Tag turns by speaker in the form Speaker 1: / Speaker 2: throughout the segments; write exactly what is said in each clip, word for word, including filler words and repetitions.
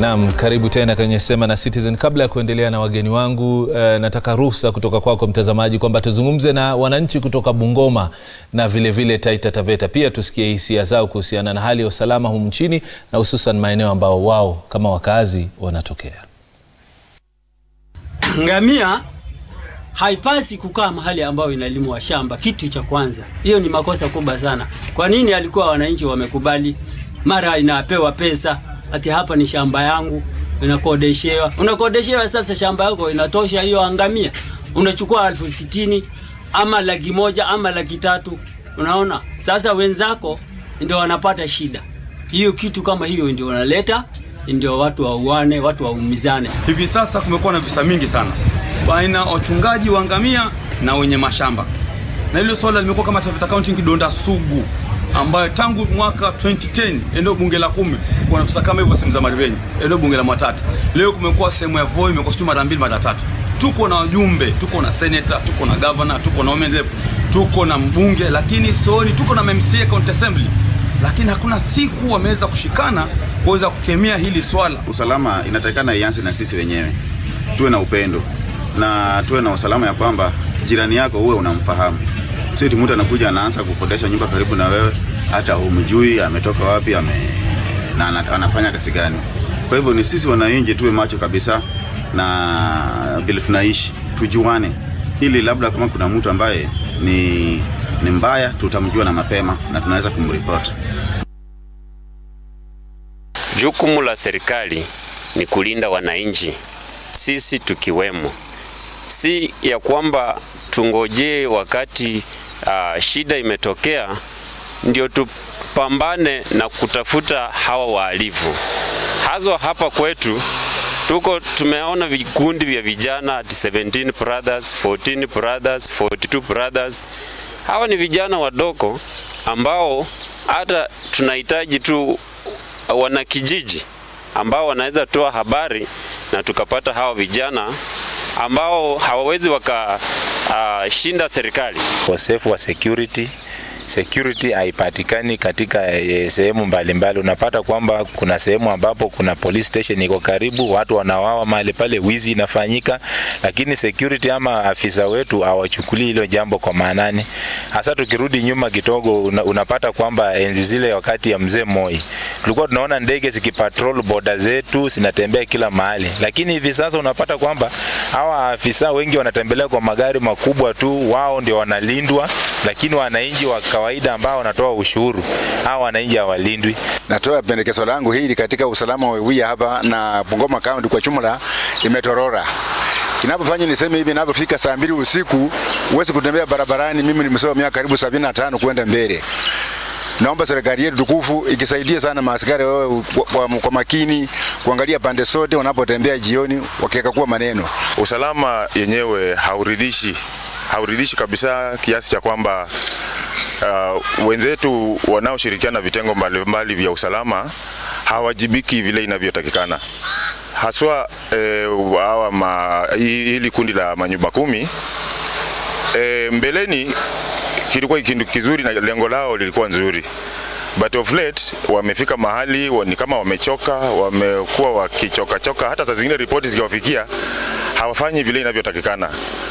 Speaker 1: Naam, karibu tena kwenye Sema na Citizen. Kabla ya kuendelea na wageni wangu, uh, nataka ruhusa kutoka kwako mtazamaji kwamba tuzungumze na wananchi kutoka Bungoma na vile vile Taita Taveta. Pia tusikie hisia zao kuhusiana na hali ya usalama humu nchini na hususan maeneo ambao wao kama wakazi wanatokea.
Speaker 2: Ngamia haipasi kukaa mahali ambao inalimwa shamba, kitu cha kwanza. Hiyo ni makosa kubwa sana. Kwa nini alikuwa wananchi wamekubali? Mara inapewa pesa, ati hapa ni shamba yangu, unakodeshewa. Unakodeshewa sasa shamba yako inatosha hiyo angamia. Unachukua elfu sitini ama laki moja ama laki tatu. Unaona? Sasa wenzako ndio wanapata shida. Hiyo kitu kama hiyo ndio wanaleta, ndio watu wauane, watu waumizane.
Speaker 3: Hivi sasa kumekuwa na visa mingi sana baina wachungaji wa ngamia na wenye mashamba. Na hilo swala limekuwa kama Taveta County kidonda sugu, ambayo tangu mwaka twenty ten eneo bunge la kumi kuna visa kama hivyo sehemu za Maribenyi, eneo bunge la Mwatata. Leo kumekuwa sehemu ya Voi imekuwa stima mara mbili mara tatu. Tuko na wajumbe, tuko na senator, tuko na governor, tuko na women rep, tuko na mbunge, lakini sioni tuko na M C A county assembly, lakini hakuna siku wameweza kushikana kuweza kukemea hili swala.
Speaker 4: Usalama inatakikana ianze na sisi wenyewe. Tuwe na upendo na tuwe na usalama ya kwamba jirani yako uwe unamfahamu. Sio eti mtu anakuja anaanza kukodesha nyumba karibu na wewe hata humjui ametoka wapi ame na anafanya kazi gani. Kwa hivyo ni sisi wananchi tuwe macho kabisa na vile tunaishi, tujuane, ili labda kama kuna mtu ambaye ni ni mbaya tutamjua na mapema na tunaweza kumripoti.
Speaker 5: Jukumu la serikali ni kulinda wananchi, sisi tukiwemo. Si ya kwamba tungoje wakati uh, shida imetokea ndio tupambane na kutafuta hawa wahalifu. Hazo hapa kwetu tuko tumeona vikundi vya vijana at seventeen brothers, fourteen brothers, forty two brothers. Hawa ni vijana wadogo ambao hata tunahitaji tu wanakijiji ambao wanaweza toa habari na tukapata hawa vijana ambao hawawezi waka uh, shinda serikali.
Speaker 6: Ukosefu wa security security haipatikani katika e, sehemu mbalimbali. Unapata kwamba kuna sehemu ambapo kuna police station iko karibu, watu wanawawa mahali pale, wizi inafanyika, lakini security ama afisa wetu hawachukuli hilo jambo kwa maanani. Hasa tukirudi nyuma kidogo, una, unapata kwamba enzi zile wakati ya mzee Moi tulikuwa tunaona ndege zikipatrol border zetu zinatembea kila mahali, lakini hivi sasa unapata kwamba hawa afisa wengi wanatembelea kwa magari makubwa tu, wao ndio wanalindwa, lakini wananchi wa kawaida ambao wanatoa ushuru hao wananchi hawalindwi.
Speaker 7: Natoa pendekezo langu hili katika usalama wa wia hapa na Bungoma County kwa jumla imetorora. Kinapofanya niseme hivi, ninapofika saa mbili usiku uweze kutembea barabarani. Mimi nimesoma miaka karibu sabini na tano kwenda mbele. Naomba serikali yetu tukufu ikisaidia sana maaskari wao kwa, kwa makini kuangalia pande zote wanapotembea jioni wakiweka kuwa maneno.
Speaker 8: Usalama yenyewe hauridhishi hauridhishi kabisa, kiasi cha kwamba uh, wenzetu wanaoshirikiana vitengo mbalimbali vya usalama hawajibiki vile inavyotakikana. Haswa eh, hawa ma, hili kundi la manyumba kumi eh, mbeleni kilikuwa kitu kizuri na lengo lao lilikuwa nzuri, but of late wamefika mahali ni kama wamechoka, wamekuwa wakichoka choka, hata saa zingine ripoti zikiwafikia hawafanyi vile inavyotakikana.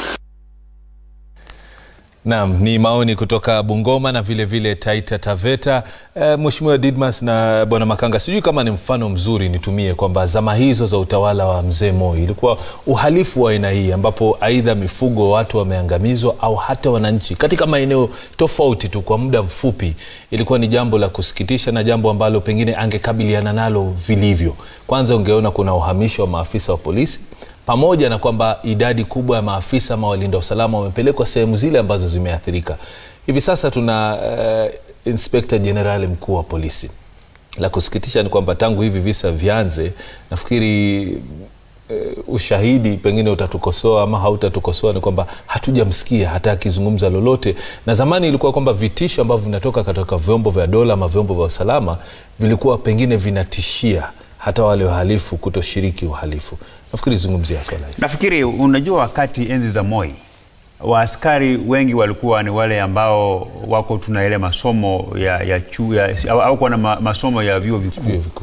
Speaker 1: Naam, ni maoni kutoka Bungoma na vile vile Taita Taveta. E, Mheshimiwa Didmas na Bwana Makanga, sijui kama ni mfano mzuri nitumie kwamba zama hizo za utawala wa mzee Moi ilikuwa uhalifu wa aina hii ambapo aidha mifugo watu wameangamizwa au hata wananchi katika maeneo tofauti tu kwa muda mfupi, ilikuwa ni jambo la kusikitisha na jambo ambalo pengine angekabiliana nalo vilivyo. Kwanza ungeona kuna uhamisho wa maafisa wa polisi, pamoja na kwamba idadi kubwa ya maafisa ama walinda usalama wamepelekwa sehemu zile ambazo zimeathirika. Hivi sasa tuna uh, Inspector General mkuu wa polisi. La kusikitisha ni kwamba tangu hivi visa vianze, nafikiri uh, ushahidi pengine utatukosoa ama hautatukosoa, ni kwamba hatujamsikia hata akizungumza lolote. Na zamani ilikuwa kwamba vitisho ambavyo vinatoka katika vyombo vya dola ama vyombo vya usalama vilikuwa pengine vinatishia hata wale wahalifu kutoshiriki uhalifu. Nafikiri zungumzia swala hili.
Speaker 9: Nafikiri unajua wakati enzi za Moi waaskari wengi walikuwa ni wale ambao wako tuna ile masomo ya ya chuo au kwa na masomo ya vyuo vikuu.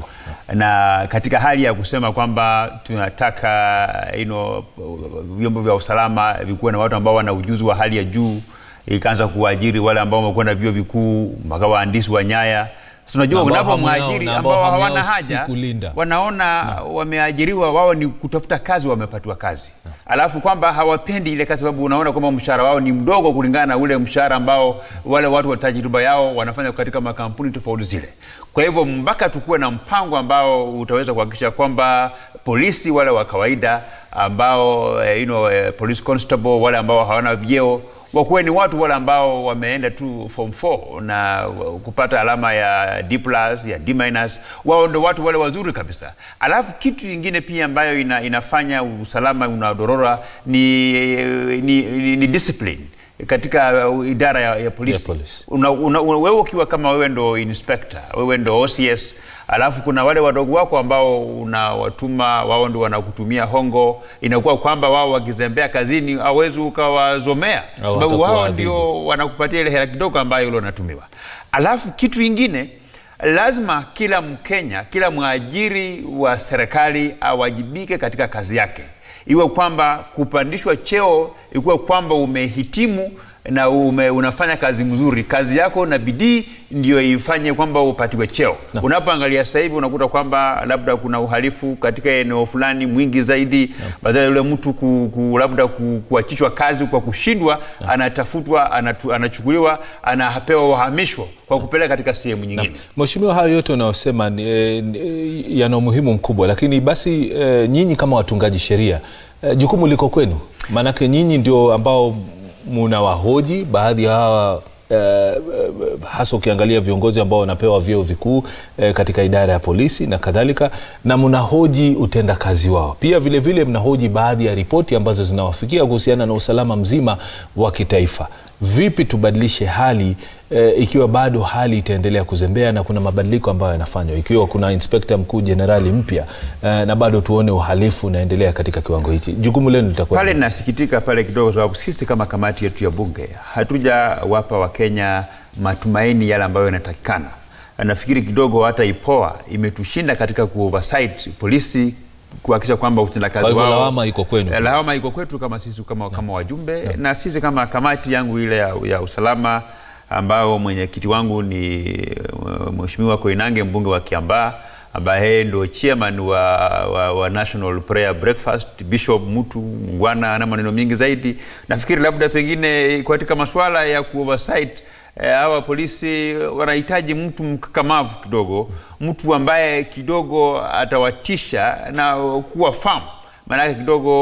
Speaker 9: na katika hali ya kusema kwamba tunataka you know, vyombo vya usalama vikuwe na watu ambao wana ujuzi wa hali ya juu, ikaanza kuajiri wale ambao wamekwenda vyuo vikuu, makawa waandishi wa nyaya. Tunajua unapomwajiri ambao hawana haja, wanaona na wameajiriwa wao ni kutafuta kazi, wamepatiwa kazi na. Alafu kwamba hawapendi ile kazi sababu unaona kwamba mshahara wao ni mdogo kulingana na ule mshahara ambao wale watu wa tajriba yao wanafanya katika makampuni tofauti zile. Kwa hivyo mpaka tukue na mpango ambao utaweza kuhakikisha kwamba polisi wale wa kawaida ambao you know, police constable wale ambao hawana vyeo wakuwe ni watu wale ambao wameenda tu form four na kupata alama ya D plus, ya D minus, wao ndio watu wale wazuri kabisa. Alafu kitu kingine pia ambayo ina, inafanya usalama unadorora ni, ni, ni, ni discipline katika idara ya, ya polisi. Una, una, wewe ukiwa kama wewe ndo inspector, wewe ndo O C S, alafu kuna wale wadogo wako ambao unawatuma wao ndio wanakutumia hongo, inakuwa kwamba wao wakizembea kazini hawezi ukawazomea sababu wao ndio wanakupatia ile hela kidogo ambayo ile unatumiwa. Alafu kitu kingine, lazima kila Mkenya, kila mwajiri wa serikali awajibike katika kazi yake. Iwe kwamba kupandishwa cheo, iwe kwamba umehitimu na ume, unafanya kazi mzuri, kazi yako na bidii ndio ifanye kwamba upatiwe cheo. No. Unapoangalia sasa hivi unakuta kwamba labda kuna uhalifu katika eneo fulani mwingi zaidi, no. Badala yule mtu ku, ku, labda ku, kuachishwa kazi kwa kushindwa, no. Anatafutwa, anatu, anachukuliwa, anapewa uhamisho kwa kupeleka katika sehemu nyingine. No.
Speaker 1: Mheshimiwa, hayo yote unayosema e, yana umuhimu mkubwa, lakini basi e, nyinyi kama watungaji sheria e, jukumu liko kwenu. Maanake nyinyi ndio ambao mnawahoji baadhi ya hawa eh, hasa ukiangalia viongozi ambao wanapewa vyeo vikuu eh, katika idara ya polisi na kadhalika, na mnahoji utendakazi wao. Pia vile vile mnahoji baadhi ya ripoti ambazo zinawafikia kuhusiana na usalama mzima wa kitaifa. Vipi tubadilishe hali e, ikiwa bado hali itaendelea kuzembea na kuna mabadiliko ambayo yanafanywa, ikiwa kuna inspector mkuu generali mpya e, na bado tuone uhalifu unaendelea katika kiwango hichi, jukumu lenu litakuwa
Speaker 9: pale? Nasikitika pale kidogo sababu sisi kama kamati yetu ya bunge hatuja wapa wa Kenya matumaini yale ambayo yanatakikana. Nafikiri kidogo hata IPOA imetushinda katika ku-oversight polisi kuhakikisha kwamba utendakazi wao.
Speaker 1: Kwa hivyo lawama iko kwenu.
Speaker 9: Lawama iko kwetu kama sisi kama kama wajumbe, na, na sisi kama kamati yangu ile ya, ya usalama ambao mwenyekiti wangu ni Mheshimiwa Koinange, mbunge wa Kiambaa, ambaye ndio chairman wa, wa, wa National Prayer Breakfast, Bishop Mutu Mungwana na maneno mingi zaidi. Nafikiri labda pengine katika masuala ya ku-oversight hawa polisi wanahitaji mtu mkakamavu kidogo, mtu ambaye kidogo atawatisha na kuwa famu. Maana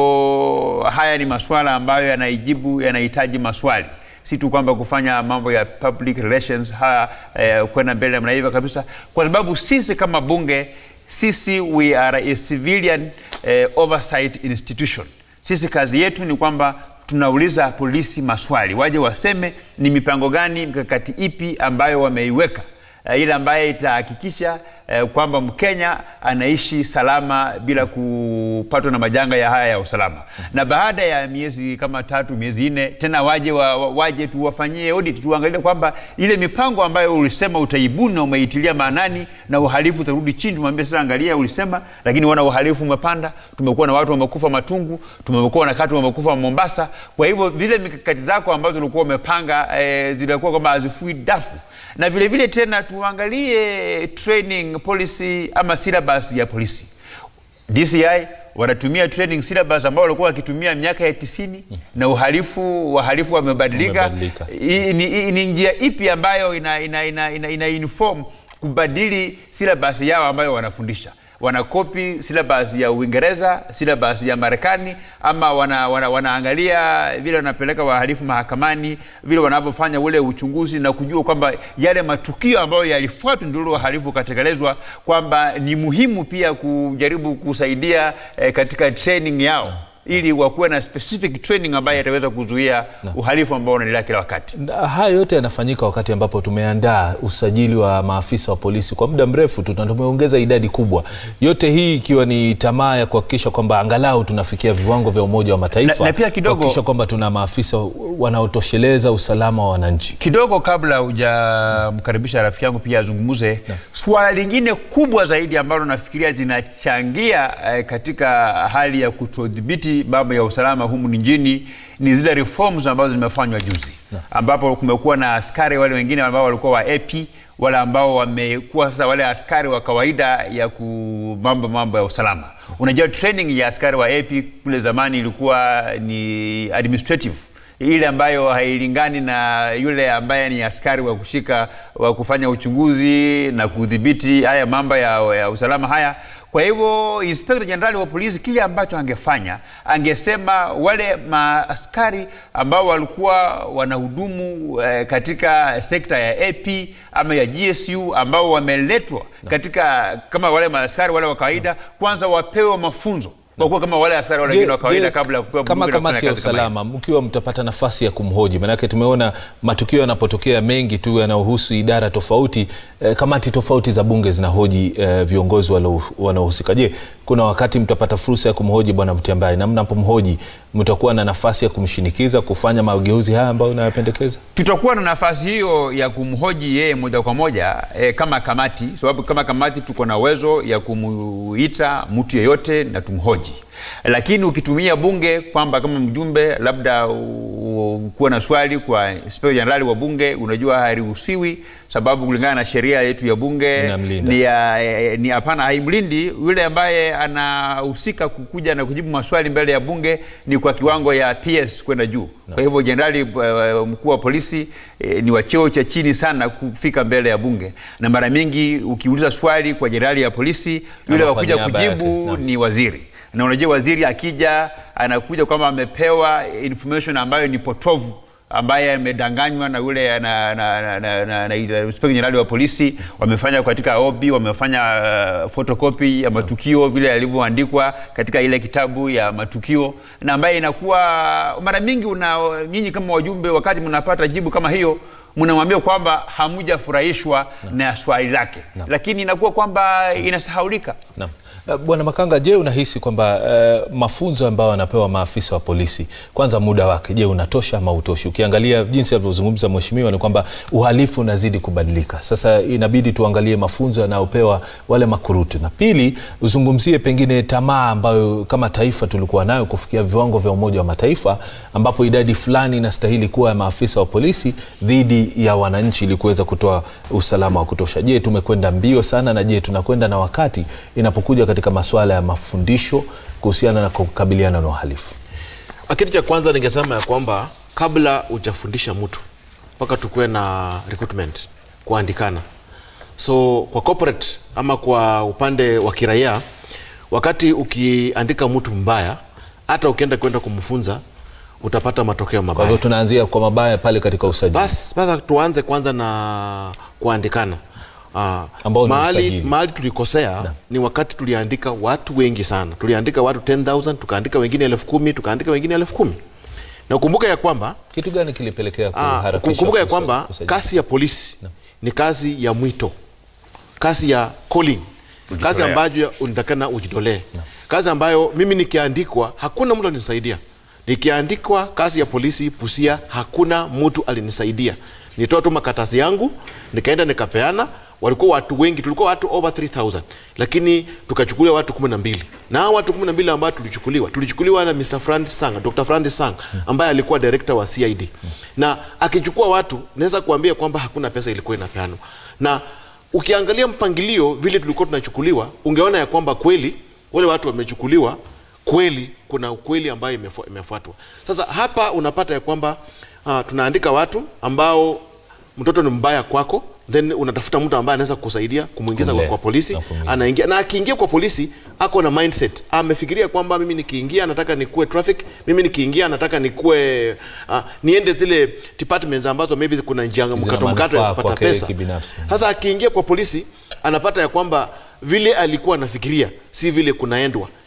Speaker 9: kidogo haya ni masuala ambayo yanaijibu, yanahitaji maswali, si tu kwamba kufanya mambo ya public relations haya eh, kwenda mbele na hivyo kabisa. Kwa sababu sisi kama bunge, sisi we are a civilian eh, oversight institution. Sisi kazi yetu ni kwamba tunauliza polisi maswali, waje waseme ni mipango gani, mikakati ipi ambayo wameiweka, uh, ile ambaye itahakikisha uh, kwamba Mkenya anaishi salama bila kupatwa na majanga ya haya ya usalama. Na baada ya miezi kama tatu, miezi nne, tena waje wa, waje tuwafanyie audit, tuangalie kwamba ile mipango ambayo ulisema utaibuni na umeitilia maanani na uhalifu utarudi chini. Tumwambie sasa, angalia ulisema, lakini wana uhalifu umepanda, tumekuwa na watu wamekufa Matungu, tumekuwa na katu wamekufa Mombasa. Kwa hivyo vile mikakati zako ambazo ulikuwa umepanga e, zilikuwa kama hazifui dafu. Na vile vile tena tuangalie training policy ama syllabus ya polisi. D C I wanatumia training syllabus ambao walikuwa wakitumia miaka ya tisini, mm. na uhalifu wahalifu wamebadilika. Ni, ni njia ipi ambayo ina, ina, ina, ina, ina inform kubadili syllabus yao ambayo wanafundisha? Wanakopi syllabus ya Uingereza, syllabus ya Marekani, ama wana, wana, wanaangalia vile wanapeleka wahalifu mahakamani, vile wanapofanya ule uchunguzi na kujua kwamba yale matukio ambayo yalifuatwa ndio wahalifu katekelezwa, kwamba ni muhimu pia kujaribu kusaidia eh, katika training yao ili wakuwe na specific training ambayo itaweza kuzuia no. uhalifu ambao unaendelea kila wakati.
Speaker 1: Haya yote yanafanyika wakati ambapo tumeandaa usajili wa maafisa wa polisi kwa muda mrefu tu, tumeongeza idadi kubwa. Yote hii ikiwa ni tamaa ya kuhakikisha kwamba angalau tunafikia viwango vya Umoja wa Mataifa,
Speaker 9: na, na pia kidogo
Speaker 1: kuhakikisha kwamba tuna maafisa wanaotosheleza usalama wa wananchi.
Speaker 9: Kidogo kabla hujamkaribisha rafiki yangu pia azungumuze, swala lingine kubwa zaidi ambalo nafikiria zinachangia eh, katika hali ya kutodhibiti mambo ya usalama humu nchini ni zile reforms ambazo zimefanywa juzi, ambapo kumekuwa na askari wale wengine ambao walikuwa wa A P, wale ambao wamekuwa sasa wale askari wa kawaida ya mambo mambo ya usalama. Unajua training ya askari wa A P kule zamani ilikuwa ni administrative, ile ambayo hailingani na yule ambaye ni askari wa kushika wa kufanya uchunguzi na kudhibiti haya mambo ya, ya usalama haya. Kwa hivyo Inspector General wa polisi kile ambacho angefanya, angesema wale maaskari ambao walikuwa wanahudumu eh, katika sekta ya A P ama ya G S U ambao wameletwa katika kama wale maaskari wale wa kawaida, kwanza wapewe mafunzo kwa kuwa kama wale askari wale wengine wa kawaida kabla ya kupewa bunduki.
Speaker 1: Kama kamati ya usalama mkiwa mtapata nafasi ya kumhoji, maana yake tumeona matukio yanapotokea mengi tu yanayohusu idara tofauti, eh, kamati tofauti za bunge zinahoji eh, viongozi wanaohusika. Je, kuna wakati mtapata fursa ya kumhoji Bwana Mutyambai, na mnapomhoji mtakuwa na nafasi ya kumshinikiza kufanya mageuzi haya ambayo unayapendekeza?
Speaker 9: Tutakuwa na nafasi hiyo ya kumhoji yeye moja kwa moja eh, kama kamati, sababu kama kamati tuko na uwezo ya kumuita mtu yeyote na tumhoji. Lakini ukitumia bunge kwamba kama mjumbe labda kuwa na swali kwa Inspector General wa bunge, unajua hairuhusiwi, sababu kulingana na sheria yetu ya bunge ni ya, ni hapana, haimlindi yule ambaye anahusika kukuja na kujibu maswali mbele ya bunge ni kwa kiwango ya P S kwenda juu. No. Kwa hivyo generali uh, mkuu wa polisi eh, ni wa cheo cha chini sana kufika mbele ya bunge, na mara mingi ukiuliza swali kwa generali ya polisi yule wakuja kujibu no. ni waziri. Na unajua waziri akija anakuja kwamba amepewa information ambayo ni potovu, ambaye amedanganywa na yule na na na, na, na, na Inspector General wa polisi, wamefanya katika O B, wamefanya uh, photocopy ya matukio vile yalivyoandikwa katika ile kitabu ya matukio, na ambaye inakuwa mara mingi una nyinyi kama wajumbe wakati mnapata jibu kama hiyo mnamwambia kwamba hamujafurahishwa no. na swali lake no. lakini inakuwa kwamba inasahaulika.
Speaker 1: Naam. Bwana Makanga, je, unahisi kwamba uh, mafunzo ambayo wanapewa maafisa wa polisi kwanza muda wake, je, unatosha ama utoshi? Ukiangalia jinsi alivyozungumza mheshimiwa ni kwamba uhalifu unazidi kubadilika. Sasa inabidi tuangalie mafunzo yanayopewa wale makurutu. Na pili, uzungumzie pengine tamaa ambayo kama taifa tulikuwa nayo kufikia viwango vya Umoja wa Mataifa ambapo idadi fulani inastahili kuwa ya maafisa wa polisi dhidi ya wananchi ili kuweza kutoa usalama wa kutosha. Je, tumekwenda mbio sana, na je tunakwenda na wakati inapokuja katika masuala ya mafundisho kuhusiana na kukabiliana na uhalifu?
Speaker 10: Kitu cha kwanza ningesema ya kwamba kabla hujafundisha mtu mpaka tukue na recruitment, kuandikana. So kwa corporate ama kwa upande wa kiraia, wakati ukiandika mtu mbaya, hata ukienda kwenda kumfunza utapata matokeo mabaya. Kwa hivyo tunaanzia kwa mabaya pale katika usajili. Bas, basi tuanze kwanza na kuandikana. Uh, mahali, mahali tulikosea na ni wakati tuliandika watu wengi sana. Tuliandika watu ten thousand, tukaandika wengine elfu kumi, tukaandika wengine elfu kumi. Na ukumbuka ya kwamba
Speaker 1: kitu gani kilipelekea kuharakisha?
Speaker 10: Ukumbuka ya kwamba kazi ya polisi na ni kazi ya mwito, kazi ya calling, ujitolea. Kazi ambayo unatakana ujitolee, kazi ambayo mimi nikiandikwa hakuna mtu alinisaidia. Nikiandikwa kazi ya polisi Busia, hakuna mtu alinisaidia. Nitoa tu makaratasi yangu, nikaenda nikapeana. Walikuwa watu wengi, tulikuwa watu over three thousand, lakini tukachukuliwa watu kumi na mbili. Na hao watu kumi na mbili ambao tulichukuliwa, tulichukuliwa na Mister Francis Sang, Doctor Francis Sang ambaye alikuwa director wa C I D. Na akichukua watu, naweza kuambia kwamba hakuna pesa ilikuwa inapeanwa. Na ukiangalia mpangilio vile tulikuwa tunachukuliwa, ungeona ya kwamba kweli wale watu wamechukuliwa, kweli kuna ukweli ambayo imefuatwa. Sasa hapa unapata ya kwamba uh, tunaandika watu ambao mtoto ni mbaya kwako, then unatafuta mtu ambaye anaweza kukusaidia kumuingiza kwa, kwa polisi, anaingia na akiingia kwa polisi ako na mindset, amefikiria kwamba mimi nikiingia nataka nikuwe traffic, mimi nikiingia nataka nikuwe uh, niende zile departments ambazo maybe kuna njia mkato mkato ya kupata pesa. Sasa akiingia kwa polisi anapata ya kwamba vile alikuwa anafikiria si vile kunaendwa.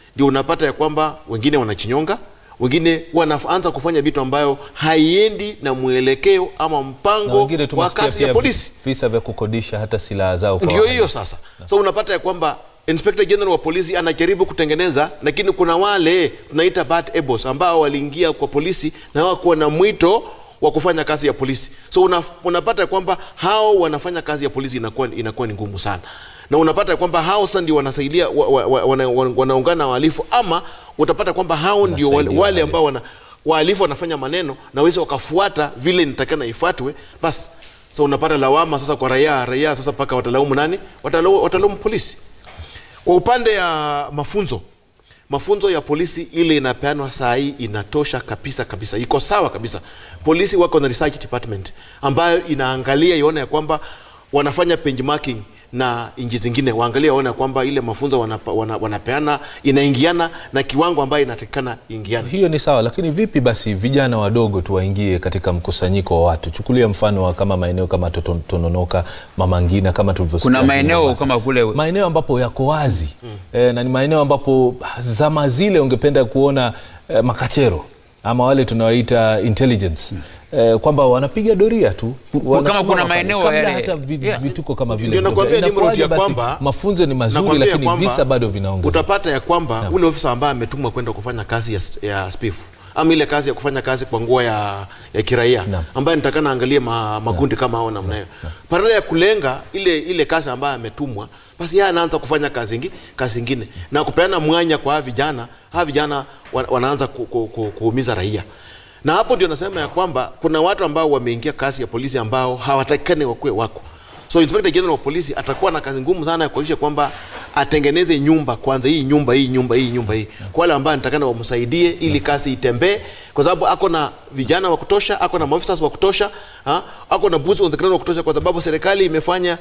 Speaker 10: ndio unapata ya kwamba wengine wanachinyonga, wengine wanaanza kufanya vitu ambayo haiendi na mwelekeo ama mpango wa kazi ya polisi.
Speaker 1: Visa vya kukodisha hata silaha zao.
Speaker 10: Ndio hiyo sasa. No. So unapata ya kwamba Inspector General wa polisi anajaribu kutengeneza, lakini kuna wale tunaita bad apples ambao waliingia kwa polisi na hawakuwa na mwito wa kufanya kazi ya polisi. So una, unapata kwamba hao wanafanya kazi ya polisi inakuwa inakuwa ni ngumu sana. Na unapata kwamba hao sasa ndio wanasaidia wanaungana wa, wa, wana, wana wahalifu, ama utapata kwamba hao ndio wale, wale ambao wana wahalifu wanafanya maneno na waweza wakafuata vile nitakana ifuatwe, basi so unapata lawama sasa kwa raia, raia sasa paka watalaumu nani? Watalaumu, watalaumu polisi. Kwa upande ya mafunzo, mafunzo ya polisi ile inapeanwa saa hii inatosha kabisa kabisa. Iko sawa kabisa. Polisi wako na research department ambayo inaangalia ione ya kwamba wanafanya benchmarking na inji zingine, waangalia waone kwamba ile mafunzo wanapa, wana, wanapeana inaingiana na kiwango ambayo inatakikana ingiana.
Speaker 1: Hiyo ni sawa, lakini vipi basi vijana wadogo tu waingie katika mkusanyiko wa watu? Chukulia mfano wa kama maeneo kama Tononoka, Mama Ngina, kama tulivyosikia.
Speaker 9: Kuna maeneo kama kule,
Speaker 1: maeneo ambapo yako wazi. Hmm. E, na ni maeneo ambapo zama zile ungependa kuona e, makachero ama wale tunawaita intelligence. Hmm. Eh, kwamba wanapiga doria tu,
Speaker 9: kama kuna maeneo
Speaker 1: yale hata vituko kama vile.
Speaker 10: Ndio nakwambia ni mrudi ya kwamba
Speaker 1: mafunzo ni mazuri, lakini visa bado vinaongezeka.
Speaker 10: Utapata ya kwamba no. ule ofisa ambaye ametumwa kwenda kufanya kazi ya, ya spifu ama ile kazi ya kufanya kazi kwa nguo ya, ya kiraia no. ambaye nitakana angalie ma, magundi no. kama hao namna hiyo no. no. badala ya kulenga ile ile kazi ambaye ametumwa, basi yeye anaanza kufanya kazi nyingine kazi nyingine na kupeana mwanya kwa hawa vijana. Hawa vijana wanaanza ku, ku, ku, kuumiza raia. Na hapo ndio nasema ya kwamba kuna watu ambao wameingia kazi ya polisi ambao hawatakikani wakue wako. So Inspector General wa polisi atakuwa na kazi ngumu sana ya kuhakikisha kwamba atengeneze nyumba kwanza, hii nyumba hii nyumba hii nyumba hii kwa wale ambao nitakana wamsaidie ili kazi itembee, kwa sababu ako na vijana wa kutosha, ako na maofisa wa kutosha, ha? Ako na buzi wa kutosha, kwa sababu serikali imefanya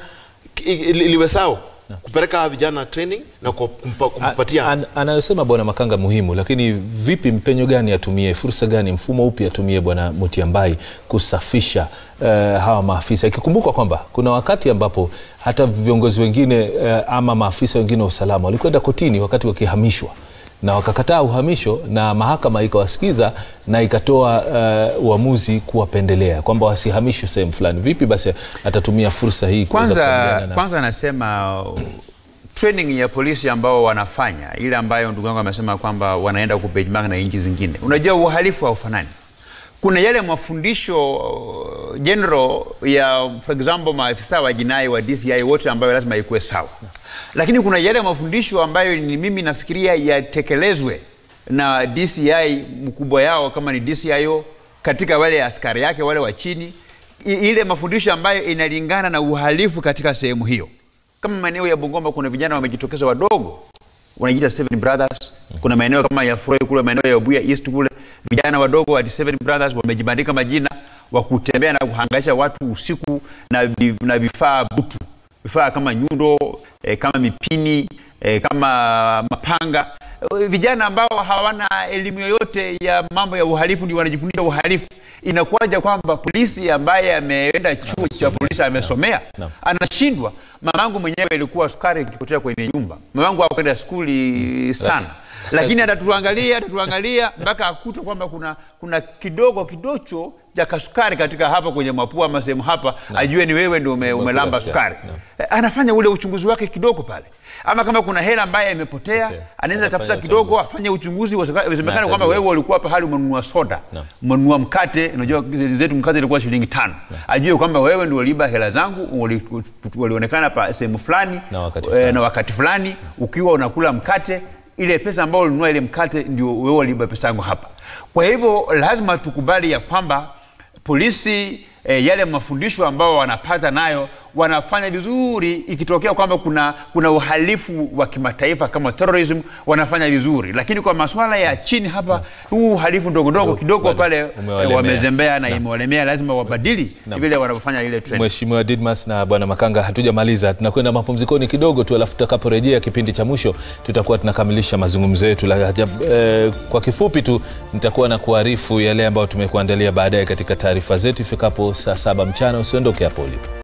Speaker 10: iliwe sawa kupeleka vijana training na kumpatia.
Speaker 1: An, anayosema Bwana Makanga muhimu, lakini vipi, mpenyo gani atumie, fursa gani, mfumo upi atumie Bwana Mutiambai kusafisha uh, hawa maafisa, ikikumbuka kwamba kuna wakati ambapo hata viongozi wengine uh, ama maafisa wengine wa usalama walikwenda kotini wakati wakihamishwa na wakakataa uhamisho, na mahakama ikawasikiza na ikatoa uh, uamuzi kuwapendelea kwamba wasihamishwe sehemu fulani. Vipi basi atatumia fursa hii
Speaker 9: kwanza? Na... kwanza anasema training ya polisi ambao wanafanya ile ambayo ndugu yangu amesema kwamba wanaenda kubenchmark na nchi zingine. Unajua uhalifu haufanani. Kuna yale mafundisho general ya for example maafisa wa jinai wa D C I wote ambayo lazima ikuwe sawa. Lakini kuna yale mafundisho ambayo ni mimi nafikiria yatekelezwe na D C I mkubwa yao kama ni D C I O katika wale askari yake wale wa chini, ile mafundisho ambayo inalingana na uhalifu katika sehemu hiyo. Kama maeneo ya Bungoma kuna vijana wamejitokeza wadogo wanajiita Seven Brothers. Kuna maeneo kama ya Froy kule, maeneo ya Buya East kule, vijana wadogo wa Seven Brothers wamejibandika majina wa kutembea na kuhangaisha watu usiku na na vifaa butu, vifaa kama nyundo, eh, kama mipini, eh, kama mapanga. Vijana ambao hawana elimu yoyote ya mambo ya uhalifu ndio wanajifundisha uhalifu. Inakuwaje kwamba polisi ambaye ameenda chuo cha polisi amesomea no. anashindwa? Mamangu mwenyewe ilikuwa sukari ikipotea kwenye nyumba. Mamangu hakwenda skuli sana. Lakini atatuangalia atatuangalia mpaka akuta kwamba kuna kuna kidogo kidocho cha kasukari katika hapa kwenye mapua ama sehemu hapa no. ajue ni wewe ndio ume, umelamba sukari no. Anafanya ule uchunguzi wake kidogo pale. Ama kama kuna hela ambaye imepotea, anaweza tafuta kidogo afanye uchunguzi, usemekane kwamba wewe ulikuwa pahali umenunua soda, umenunua no. mkate, unajua zetu mkate ilikuwa shilingi tano. No. Ajue kwamba wewe ndio uliiba hela zangu, walionekana pa sehemu fulani na wakati fulani, na wakati fulani ukiwa unakula mkate, ile pesa ambayo ulinunua ile mkate ndio wewe uliiba pesa yangu hapa. Kwa hivyo lazima tukubali ya kwamba polisi E, yale mafundisho ambao wanapata nayo wanafanya vizuri. Ikitokea kwamba kuna kuna uhalifu wa kimataifa kama terrorism wanafanya vizuri, lakini kwa masuala ya chini hapa huu uhalifu ndogo ndogo kidogo pale e, wamezembea na imewalemea, lazima wabadili vile wanavyofanya ile trend.
Speaker 1: Mheshimiwa Didmas na Bwana Makanga, hatujamaliza, tunakwenda mapumzikoni kidogo tu, alafu tutakaporejea kipindi cha mwisho tutakuwa tunakamilisha mazungumzo yetu. E, kwa kifupi tu nitakuwa na kuarifu yale ambayo tumekuandalia baadaye katika taarifa zetu ifikapo saa saba mchana. Usiondoke hapo ulipo.